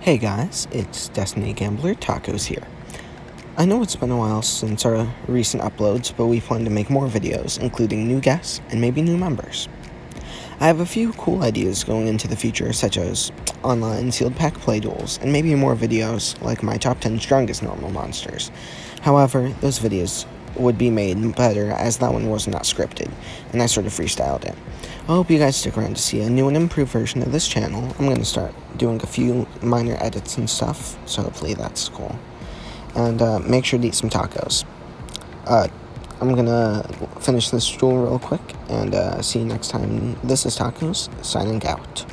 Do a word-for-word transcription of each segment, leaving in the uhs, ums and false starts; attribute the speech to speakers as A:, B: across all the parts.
A: Hey guys, it's Destiny Gambler Tacos here. I know it's been a while since our recent uploads, but we plan to make more videos, including new guests and maybe new members. I have a few cool ideas going into the future, such as online sealed pack play duels, and maybe more videos like my top ten strongest normal monsters. However, those videos would be made better as that one was not scripted, and I sort of freestyled it. I hope you guys stick around to see a new and improved version of this channel. I'm going to start doing a few minor edits and stuff, so hopefully that's cool. And uh, make sure to eat some tacos. Uh, I'm going to finish this duel real quick, and uh, see you next time. This is Tacos, signing out.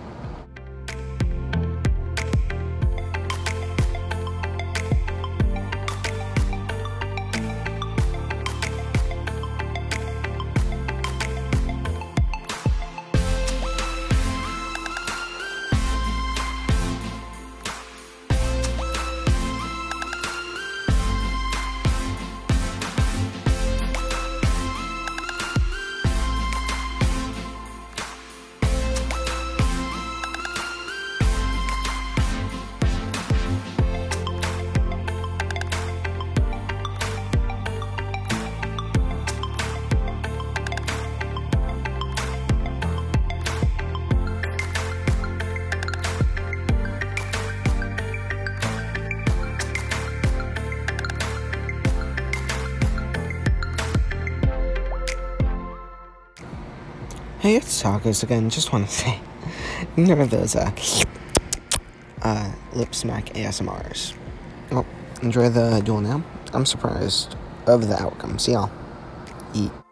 A: Hey, it's Tacos again. Just want to say, you know those uh, uh, lip smack A S M Rs. Well, enjoy the duel now. I'm surprised of the outcome. See y'all. Eat.